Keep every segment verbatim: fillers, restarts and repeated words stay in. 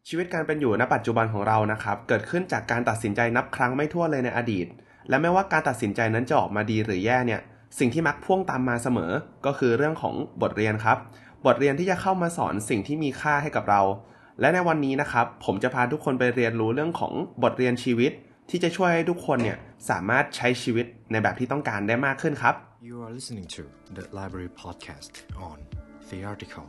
ชีวิตการเป็นอยู่ณปัจจุบันของเรานะครับเกิดขึ้นจากการตัดสินใจนับครั้งไม่ถ้วนเลยในอดีตและไม่ว่าการตัดสินใจนั้นจะออกมาดีหรือแย่เนี่ยสิ่งที่มักพ่วงตามมาเสมอก็คือเรื่องของบทเรียนครับบทเรียนที่จะเข้ามาสอนสิ่งที่มีค่าให้กับเราและในวันนี้นะครับผมจะพาทุกคนไปเรียนรู้เรื่องของบทเรียนชีวิตที่จะช่วยให้ทุกคนเนี่ยสามารถใช้ชีวิตในแบบที่ต้องการได้มากขึ้นครับ You are listening to the Library Podcast on The Article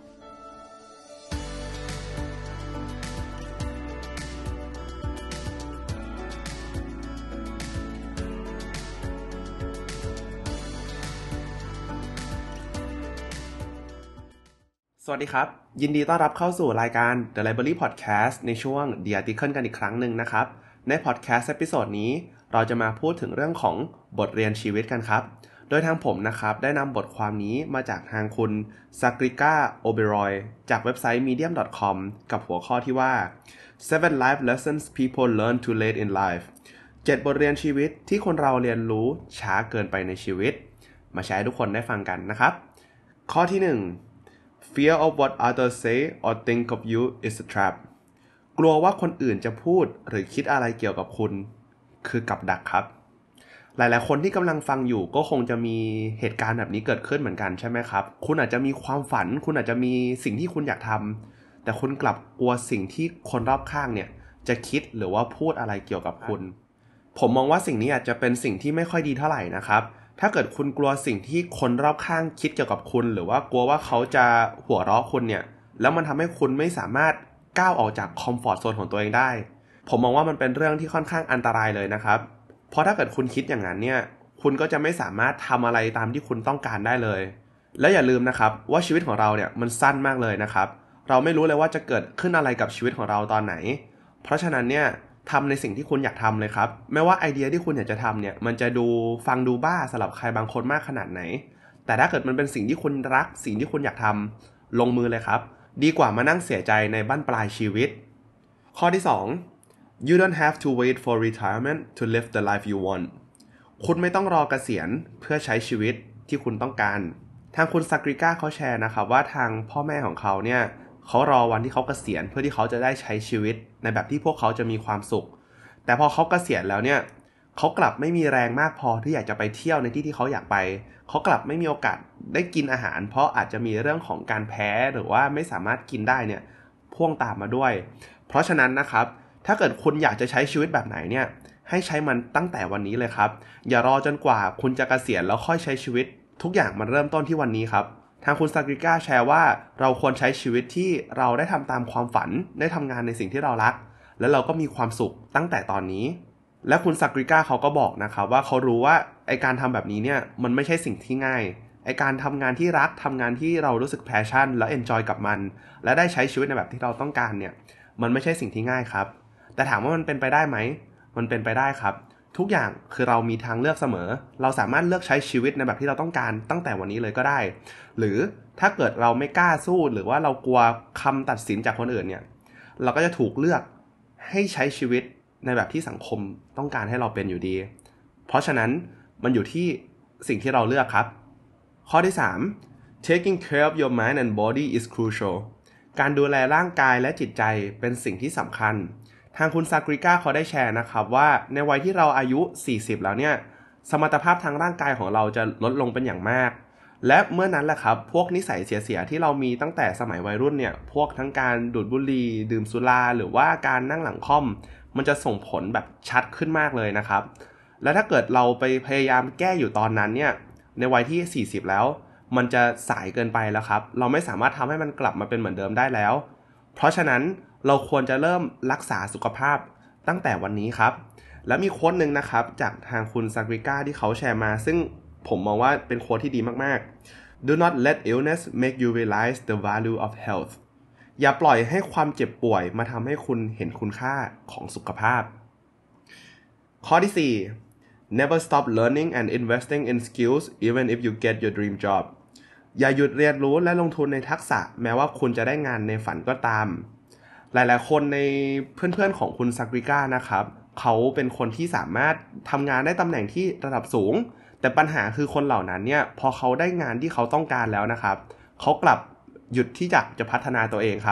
สวัสดีครับยินดีต้อนรับเข้าสู่รายการ The Library Podcast ในช่วง The Article กันอีกครั้งหนึ่งนะครับใน Podcast เอพิโซดนี้เราจะมาพูดถึงเรื่องของบทเรียนชีวิตกันครับโดยทางผมนะครับได้นำบทความนี้มาจากทางคุณซากริกาโอเบรอยจากเว็บไซต์ มีเดียม ดอท คอม กับหัวข้อที่ว่า seven life lessons people learn too late in life เจ็ด บทเรียนชีวิตที่คนเราเรียนรู้ช้าเกินไปในชีวิตมาแชร์ให้ทุกคนได้ฟังกันนะครับข้อที่หนึ่งFear of what others say or think of you is a trap กลัวว่าคนอื่นจะพูดหรือคิดอะไรเกี่ยวกับคุณคือกับดักครับหลายๆคนที่กำลังฟังอยู่ก็คงจะมีเหตุการณ์แบบนี้เกิดขึ้นเหมือนกันใช่ไหมครับคุณอาจจะมีความฝันคุณอาจจะมีสิ่งที่คุณอยากทำแต่คุณกลับกลัวสิ่งที่คนรอบข้างเนี่ยจะคิดหรือว่าพูดอะไรเกี่ยวกับคุณผมมองว่าสิ่งนี้อาจจะเป็นสิ่งที่ไม่ค่อยดีเท่าไหร่นะครับถ้าเกิดคุณกลัวสิ่งที่คนรอบข้างคิดเกี่ยวกับคุณหรือว่ากลัวว่าเขาจะหัวเราะคุณเนี่ยแล้วมันทำให้คุณไม่สามารถก้าวออกจากคอมฟอร์ตโซนของตัวเองได้ผมมองว่ามันเป็นเรื่องที่ค่อนข้างอันตรายเลยนะครับเพราะถ้าเกิดคุณคิดอย่างนั้นเนี่ยคุณก็จะไม่สามารถทำอะไรตามที่คุณต้องการได้เลยแล้วอย่าลืมนะครับว่าชีวิตของเราเนี่ยมันสั้นมากเลยนะครับเราไม่รู้เลยว่าจะเกิดขึ้นอะไรกับชีวิตของเราตอนไหนเพราะฉะนั้นเนี่ยทำในสิ่งที่คุณอยากทำเลยครับไม่ว่าไอเดียที่คุณอยากจะทำเนี่ยมันจะดูฟังดูบ้าสำหรับใครบางคนมากขนาดไหนแต่ถ้าเกิดมันเป็นสิ่งที่คุณรักสิ่งที่คุณอยากทำลงมือเลยครับดีกว่ามานั่งเสียใจในบั้นปลายชีวิตข้อที่สอง You don't have to wait for retirement to live the life you want คุณไม่ต้องรอเกษียณเพื่อใช้ชีวิตที่คุณต้องการทางคุณซากริกาเขาแชร์นะครับว่าทางพ่อแม่ของเขาเนี่ยเขารอวันที่เขาเกษียณเพื่อที่เขาจะได้ใช้ชีวิตในแบบที่พวกเขาจะมีความสุขแต่พอเขาเกษียณแล้วเนี่ยเขากลับไม่มีแรงมากพอที่อยากจะไปเที่ยวในที่ที่เขาอยากไปเขากลับไม่มีโอกาสได้กินอาหารเพราะอาจจะมีเรื่องของการแพ้หรือว่าไม่สามารถกินได้เนี่ยพ่วงตามมาด้วยเพราะฉะนั้นนะครับถ้าเกิดคุณอยากจะใช้ชีวิตแบบไหนเนี่ยให้ใช้มันตั้งแต่วันนี้เลยครับอย่ารอจนกว่าคุณจะเกษียณแล้วค่อยใช้ชีวิตทุกอย่างมันเริ่มต้นที่วันนี้ครับทางคุณซากริกาแชร์ว่าเราควรใช้ชีวิตที่เราได้ทำตามความฝันได้ทำงานในสิ่งที่เรารักและเราก็มีความสุขตั้งแต่ตอนนี้และคุณซากริกาเขาก็บอกนะครับว่าเขารู้ว่าไอการทำแบบนี้เนี่ยมันไม่ใช่สิ่งที่ง่ายไอการทำงานที่รักทำงานที่เรารู้สึกแพชชั่นและเอนจอยกับมันและได้ใช้ชีวิตในแบบที่เราต้องการเนี่ยมันไม่ใช่สิ่งที่ง่ายครับแต่ถามว่ามันเป็นไปได้ไหมมันเป็นไปได้ครับทุกอย่างคือเรามีทางเลือกเสมอเราสามารถเลือกใช้ชีวิตในแบบที่เราต้องการตั้งแต่วันนี้เลยก็ได้หรือถ้าเกิดเราไม่กล้าสู้หรือว่าเรากลัวคำตัดสินจากคนอื่นเนี่ยเราก็จะถูกเลือกให้ใช้ชีวิตในแบบที่สังคมต้องการให้เราเป็นอยู่ดีเพราะฉะนั้นมันอยู่ที่สิ่งที่เราเลือกครับข้อที่สาม Taking care of your mind and body is crucial การดูแลร่างกายและจิตใจเป็นสิ่งที่สำคัญทางคุณซากริกาเขาได้แชร์นะครับว่าในวัยที่เราอายุสี่สิบแล้วเนี่ยสมรรถภาพทางร่างกายของเราจะลดลงเป็นอย่างมากและเมื่อนั้นแหละครับพวกนิสัยเสียๆที่เรามีตั้งแต่สมัยวัยรุ่นเนี่ยพวกทั้งการดูดบุหรี่ดื่มสุราหรือว่าการนั่งหลังค่อมมันจะส่งผลแบบชัดขึ้นมากเลยนะครับและถ้าเกิดเราไปพยายามแก้อยู่ตอนนั้นเนี่ยในวัยที่สี่สิบแล้วมันจะสายเกินไปแล้วครับเราไม่สามารถทำให้มันกลับมาเป็นเหมือนเดิมได้แล้วเพราะฉะนั้นเราควรจะเริ่มรักษาสุขภาพตั้งแต่วันนี้ครับและมีโค้ดนึงนะครับจากทางคุณซากริกาที่เขาแชร์มาซึ่งผมมองว่าเป็นโค้ดที่ดีมากๆ Do not let illness make you realize the value of health อย่าปล่อยให้ความเจ็บป่วยมาทำให้คุณเห็นคุณค่าของสุขภาพข้อที่สี่ Never stop learning and investing in skills even if you get your dream job อย่าหยุดเรียนรู้และลงทุนในทักษะแม้ว่าคุณจะได้งานในฝันก็ตามหลายๆคนในเพื่อนๆของคุณซากริกานะครับเขาเป็นคนที่สามารถทำงานได้ตำแหน่งที่ระดับสูงแต่ปัญหาคือคนเหล่านั้นเนี่ยพอเขาได้งานที่เขาต้องการแล้วนะครับเขากลับหยุดที่จะจะพัฒนาตัวเองครับ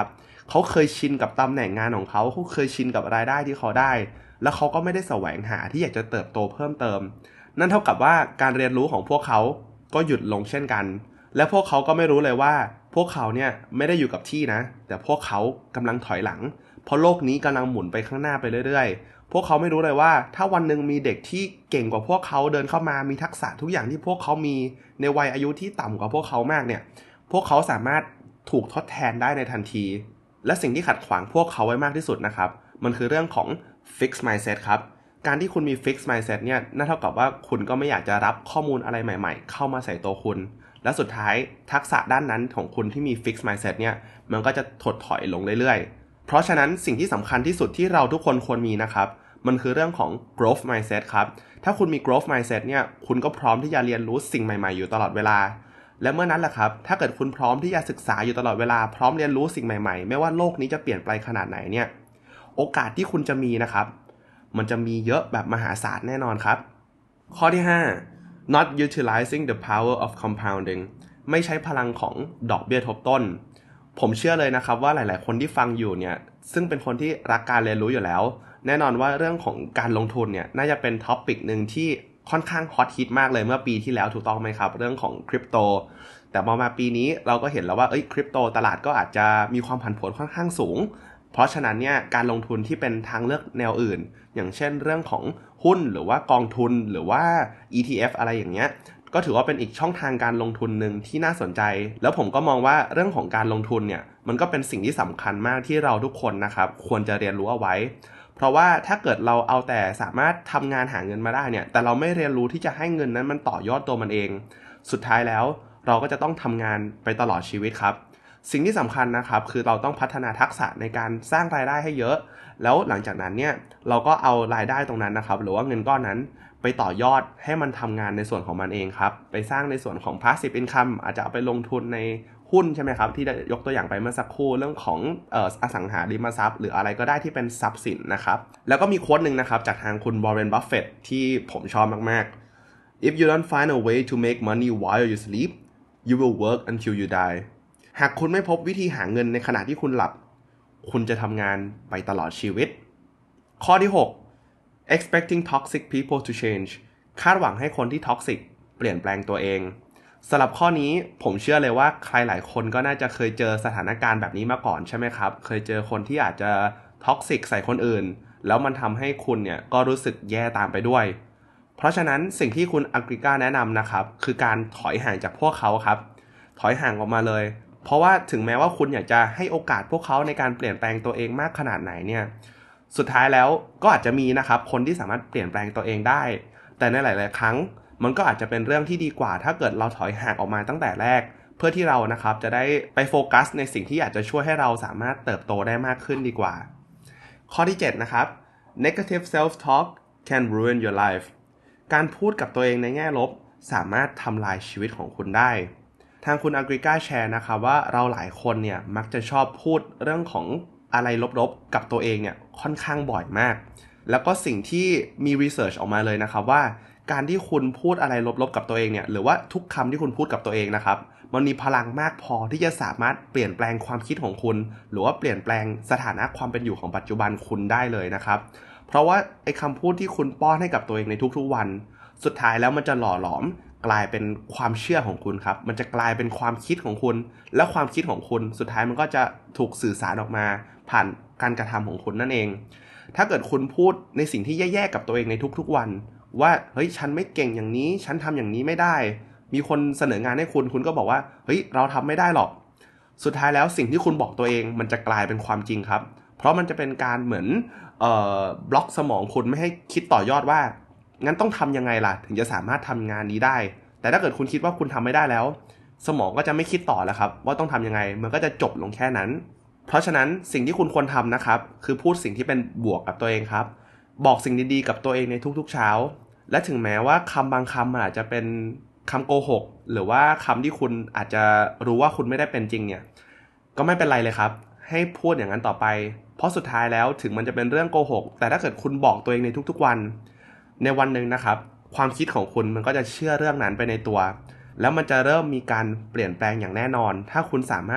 เขาเคยชินกับตำแหน่งงานของเขาเขาเคยชินกับรายได้ที่เขาได้แล้วเขาก็ไม่ได้แสวงหาที่อยากจะเติบโตเพิ่มเติมนั่นเท่ากับว่าการเรียนรู้ของพวกเขาก็หยุดลงเช่นกันและพวกเขาก็ไม่รู้เลยว่าพวกเขาเนี่ยไม่ได้อยู่กับที่นะแต่พวกเขากำลังถอยหลังเพราะโลกนี้กำลังหมุนไปข้างหน้าไปเรื่อยๆพวกเขาไม่รู้เลยว่าถ้าวันนึงมีเด็กที่เก่งกว่าพวกเขาเดินเข้ามามีทักษะทุกอย่างที่พวกเขามีในวัยอายุที่ต่ำกว่าพวกเขามากเนี่ยพวกเขาสามารถถูกทดแทนได้ในทันทีและสิ่งที่ขัดขวางพวกเขาไว้มากที่สุดนะครับมันคือเรื่องของ fixed mindset ครับการที่คุณมี fixed mindset เนี่ยนั่นเท่ากับว่าคุณก็ไม่อยากจะรับข้อมูลอะไรใหม่ๆเข้ามาใส่ตัวคุณและสุดท้ายทักษะด้านนั้นของคุณที่มี fixed mindset เนี่ยมันก็จะถดถอยลงเรื่อยๆเพราะฉะนั้นสิ่งที่สำคัญที่สุดที่เราทุกคนควรมีนะครับมันคือเรื่องของ growth mindset ครับถ้าคุณมี growth mindset เนี่ยคุณก็พร้อมที่จะเรียนรู้สิ่งใหม่ๆอยู่ตลอดเวลาและเมื่อนั้นแหละครับถ้าเกิดคุณพร้อมที่จะศึกษาอยู่ตลอดเวลาพร้อมเรียนรู้สิ่งใหม่ๆไม่ว่าโลกนี้จะเปลี่ยนไปขนาดไหนเนี่ยโอกาสที่คุณจะมีนะครับมันจะมีเยอะแบบมหาศาลแน่นอนครับข้อที่ห้า not utilizing the power of compounding ไม่ใช้พลังของดอกเบี้ยทบต้นผมเชื่อเลยนะครับว่าหลายๆคนที่ฟังอยู่เนี่ยซึ่งเป็นคนที่รักการเรียนรู้อยู่แล้วแน่นอนว่าเรื่องของการลงทุนเนี่ยน่าจะเป็นท็อปิกนึงที่ค่อนข้างฮอตฮิตมากเลยเมื่อปีที่แล้วถูกต้องไหมครับเรื่องของคริปโตแต่พอมาปีนี้เราก็เห็นแล้วว่าเอ้ยคริปโตตลาดก็อาจจะมีความผันผวนค่อนข้างสูงเพราะฉะนั้นเนี่ยการลงทุนที่เป็นทางเลือกแนวอื่นอย่างเช่นเรื่องของหุ้นหรือว่ากองทุนหรือว่า อี ที เอฟ อะไรอย่างเงี้ยก็ถือว่าเป็นอีกช่องทางการลงทุนนึงที่น่าสนใจแล้วผมก็มองว่าเรื่องของการลงทุนเนี่ยมันก็เป็นสิ่งที่สำคัญมากที่เราทุกคนนะครับควรจะเรียนรู้เอาไว้เพราะว่าถ้าเกิดเราเอาแต่สามารถทำงานหาเงินมาได้เนี่ยแต่เราไม่เรียนรู้ที่จะให้เงินนั้นมันต่อยอดตัวมันเองสุดท้ายแล้วเราก็จะต้องทำงานไปตลอดชีวิตครับสิ่งที่สำคัญนะครับคือเราต้องพัฒนาทักษะในการสร้างรายได้ให้เยอะแล้วหลังจากนั้นเนี่ยเราก็เอารายได้ตรงนั้นนะครับหรือว่าเงินก้อนนั้นไปต่อยอดให้มันทำงานในส่วนของมันเองครับไปสร้างในส่วนของ passive income อาจจะเอาไปลงทุนในหุ้นใช่ไหมครับที่ได้ยกตัวอย่างไปเมื่อสักครู่เรื่องของเอ่ออสังหาริมทรัพย์หรืออะไรก็ได้ที่เป็นทรัพย์สินนะครับแล้วก็มีโค้ดนึงนะครับจากทางคุณ Warren Buffett ที่ผมชอบมากๆ If you don't find a way to make money while you sleep you will work until you die หากคุณไม่พบวิธีหาเงินในขณะที่คุณหลับคุณจะทำงานไปตลอดชีวิตข้อที่หก expecting toxic people to change คาดหวังให้คนที่ toxic เปลี่ยนแปลงตัวเองสำหรับข้อนี้ผมเชื่อเลยว่าใครหลายคนก็น่าจะเคยเจอสถานการณ์แบบนี้มาก่อนใช่ไหมครับเคยเจอคนที่อาจจะ toxic ใส่คนอื่นแล้วมันทำให้คุณเนี่ยก็รู้สึกแย่ตามไปด้วยเพราะฉะนั้นสิ่งที่คุณอักริก้าแนะนำนะครับคือการถอยห่างจากพวกเขาครับถอยห่างออกมาเลยเพราะว่าถึงแม้ว่าคุณอยากจะให้โอกาสพวกเขาในการเปลี่ยนแปลงตัวเองมากขนาดไหนเนี่ยสุดท้ายแล้วก็อาจจะมีนะครับคนที่สามารถเปลี่ยนแปลงตัวเองได้แต่ในหลายๆครั้งมันก็อาจจะเป็นเรื่องที่ดีกว่าถ้าเกิดเราถอยห่างออกมาตั้งแต่แรกเพื่อที่เรานะครับจะได้ไปโฟกัสในสิ่งที่อาจจะช่วยให้เราสามารถเติบโตได้มากขึ้นดีกว่าข้อที่เจ็ดนะครับ negative self talk can ruin your life การพูดกับตัวเองในแง่ลบสามารถทำลายชีวิตของคุณได้ทางคุณอักริก้าแชร์นะครับว่าเราหลายคนเนี่ยมักจะชอบพูดเรื่องของอะไรลบๆกับตัวเองเนี่ยค่อนข้างบ่อยมากแล้วก็สิ่งที่มีรีเสิร์ชออกมาเลยนะครับว่าการที่คุณพูดอะไรลบๆกับตัวเองเนี่ยหรือว่าทุกคำที่คุณพูดกับตัวเองนะครับมันมีพลังมากพอที่จะสามารถเปลี่ยนแปลงความคิดของคุณหรือว่าเปลี่ยนแปลงสถานะความเป็นอยู่ของปัจจุบันคุณได้เลยนะครับเพราะว่าไอ้คำพูดที่คุณป้อนให้กับตัวเองในทุกๆวันสุดท้ายแล้วมันจะหล่อหลอมกลายเป็นความเชื่อของคุณครับมันจะกลายเป็นความคิดของคุณและความคิดของคุณสุดท้ายมันก็จะถูกสื่อสารออกมาผ่านการกระทำของคุณนั่นเองถ้าเกิดคุณพูดในสิ่งที่แย่ๆกับตัวเองในทุกๆวันว่าเฮ้ยฉันไม่เก่งอย่างนี้ฉันทำอย่างนี้ไม่ได้มีคนเสนองานให้คุณคุณก็บอกว่าเฮ้ยเราทำไม่ได้หรอกสุดท้ายแล้วสิ่งที่คุณบอกตัวเองมันจะกลายเป็นความจริงครับเพราะมันจะเป็นการเหมือนเอ่อบล็อกสมองคุณไม่ให้คิดต่อยอดว่างั้นต้องทำยังไงล่ะถึงจะสามารถทำงานนี้ได้แต่ถ้าเกิดคุณคิดว่าคุณทำไม่ได้แล้วสมองก็จะไม่คิดต่อแล้วครับว่าต้องทำยังไงมันก็จะจบลงแค่นั้นเพราะฉะนั้นสิ่งที่คุณควรทำนะครับคือพูดสิ่งที่เป็นบวกกับตัวเองครับบอกสิ่งดีๆกับตัวเองในทุกๆเช้าและถึงแม้ว่าคำบางคำอาจจะเป็นคำโกหกหรือว่าคำที่คุณอาจจะรู้ว่าคุณไม่ได้เป็นจริงเนี่ยก็ไม่เป็นไรเลยครับให้พูดอย่างนั้นต่อไปเพราะสุดท้ายแล้วถึงมันจะเป็นเรื่องโกหกแต่ถ้าเกิดคุณบอกตัวเองในทุกๆวันในวันนึงนะครับความคิดของคุณมันก็จะเชื่อเรื่องนั้นไปในตัวแล้วมันจะเริ่มมีการเปลี่ยนแปลงอย่างแน่นอนถ้าคุณสามารถ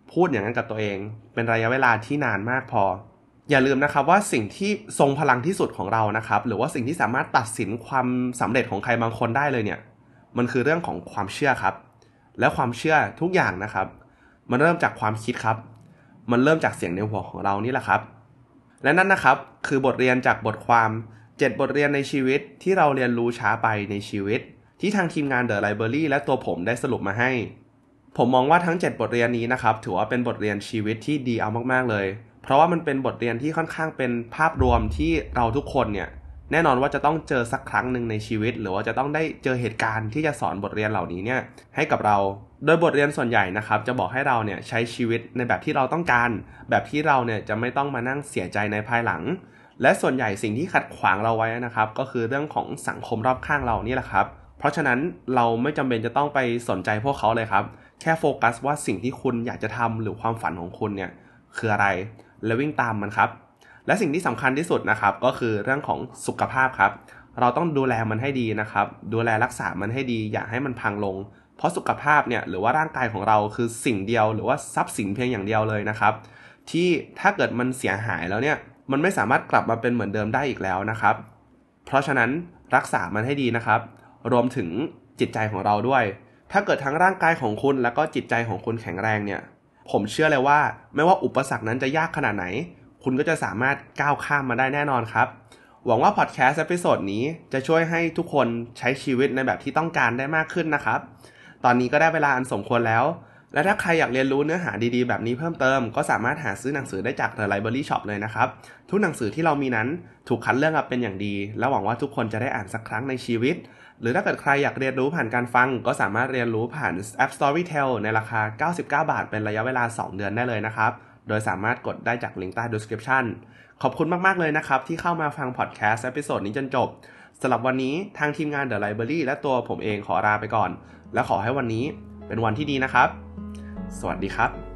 พูดอย่างนั้นกับตัวเองเป็นระยะเวลาที่นานมากพออย่าลืมนะครับว่าสิ่งที่ทรงพลังที่สุดของเรานะครับหรือว่าสิ่งที่สามารถตัดสินความสำเร็จของใครบางคนได้เลยเนี่ยมันคือเรื่องของความเชื่อครับและความเชื่อทุกอย่างนะครับมันเริ่มจากความคิดครับมันเริ่มจากเสียงในหัวของเรานี่แหละครับและนั่นนะครับคือบทเรียนจากบทความเจ็ดบทเรียนในชีวิตที่เราเรียนรู้ช้าไปในชีวิตที่ทางทีมงาน The Library และตัวผมได้สรุปมาให้ผมมองว่าทั้งเจ็ดบทเรียนนี้นะครับถือว่าเป็นบทเรียนชีวิตที่ดีเอามากๆเลยเพราะว่ามันเป็นบทเรียนที่ค่อนข้างเป็นภาพรวมที่เราทุกคนเนี่ยแน่นอนว่าจะต้องเจอสักครั้งหนึ่งในชีวิตหรือว่าจะต้องได้เจอเหตุการณ์ที่จะสอนบทเรียนเหล่านี้เนี่ยให้กับเราโดยบทเรียนส่วนใหญ่นะครับจะบอกให้เราเนี่ยใช้ชีวิตในแบบที่เราต้องการแบบที่เราเนี่ยจะไม่ต้องมานั่งเสียใจในภายหลังและส่วนใหญ่สิ่งที่ขัดขวางเราไว้นะครับก็คือเรื่องของสังคมรอบข้างเรานี่แหละครับเพราะฉะนั้นเราไม่จำเป็นจะต้องไปสนใจพวกเขาเลยครับแค่โฟกัสว่าสิ่งที่คุณอยากจะทำหรือความฝันของคุณเนี่ยคืออะไรและวิ่งตามมันครับและสิ่งที่สำคัญที่สุดนะครับก็คือเรื่องของสุขภาพครับเราต้องดูแลมันให้ดีนะครับดูแลรักษามันให้ดีอย่าให้มันพังลงเพราะสุขภาพเนี่ยหรือว่าร่างกายของเราคือสิ่งเดียวหรือว่าทรัพย์สินเพียงอย่างเดียวเลยนะครับที่ถ้าเกิดมันเสียหายแล้วเนี่ยมันไม่สามารถกลับมาเป็นเหมือนเดิมได้อีกแล้วนะครับเพราะฉะนั้นรักษามันให้ดีนะครับรวมถึงจิตใจของเราด้วยถ้าเกิดทั้งร่างกายของคุณแล้วก็จิตใจของคุณแข็งแรงเนี่ยผมเชื่อเลยว่าไม่ว่าอุปสรรคนั้นจะยากขนาดไหนคุณก็จะสามารถก้าวข้ามมาได้แน่นอนครับหวังว่าพอดแคสต์เอพิโซดนี้จะช่วยให้ทุกคนใช้ชีวิตในแบบที่ต้องการได้มากขึ้นนะครับตอนนี้ก็ได้เวลาอันสมควรแล้วและถ้าใครอยากเรียนรู้เนื้อหาดีๆแบบนี้เพิ่มเติมก็สามารถหาซื้อหนังสือได้จาก The Library Shop เลยนะครับทุกหนังสือที่เรามีนั้นถูกคัดเลือกมาเป็นอย่างดีและหวังว่าทุกคนจะได้อ่านสักครั้งในชีวิตหรือถ้าเกิดใครอยากเรียนรู้ผ่านการฟังก็สามารถเรียนรู้ผ่านแอป Storytel ในราคาเก้าสิบเก้าบาทเป็นระยะเวลาสองเดือนได้เลยนะครับโดยสามารถกดได้จากลิงก์ใต้ description ขอบคุณมากๆเลยนะครับที่เข้ามาฟังพอดแคสต์เอพิโซดนี้จนจบสำหรับวันนี้ทางทีมงาน The Library และตัวผมเองขอลาไปก่อนและขอให้วันนี้เป็นวันที่ดีนะครับสวัสดีครับ